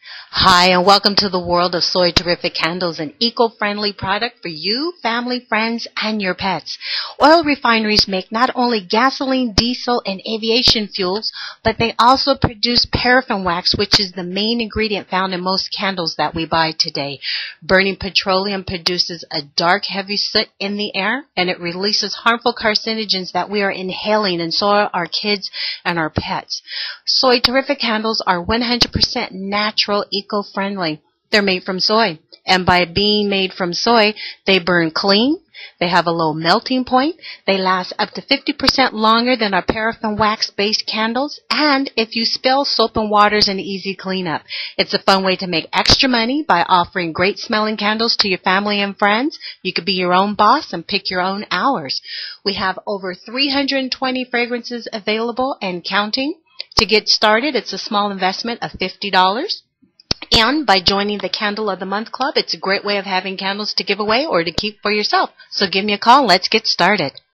Hi, and welcome to the world of Soy Terrific Candles, an eco-friendly product for you, family, friends, and your pets. Oil refineries make not only gasoline, diesel, and aviation fuels, but they also produce paraffin wax, which is the main ingredient found in most candles that we buy today. Burning petroleum produces a dark, heavy soot in the air, and it releases harmful carcinogens that we are inhaling, and so are our kids and our pets. Soy Terrific Candles are 100% natural, eco-friendly. They're made from soy, and by being made from soy, they burn clean, they have a low melting point, they last up to 50% longer than our paraffin wax-based candles, and if you spill, soap and water is an easy cleanup. It's a fun way to make extra money by offering great smelling candles to your family and friends. You could be your own boss and pick your own hours. We have over 320 fragrances available and counting. To get started, it's a small investment of $50. And by joining the Candle of the Month Club, it's a great way of having candles to give away or to keep for yourself. So give me a call and let's get started.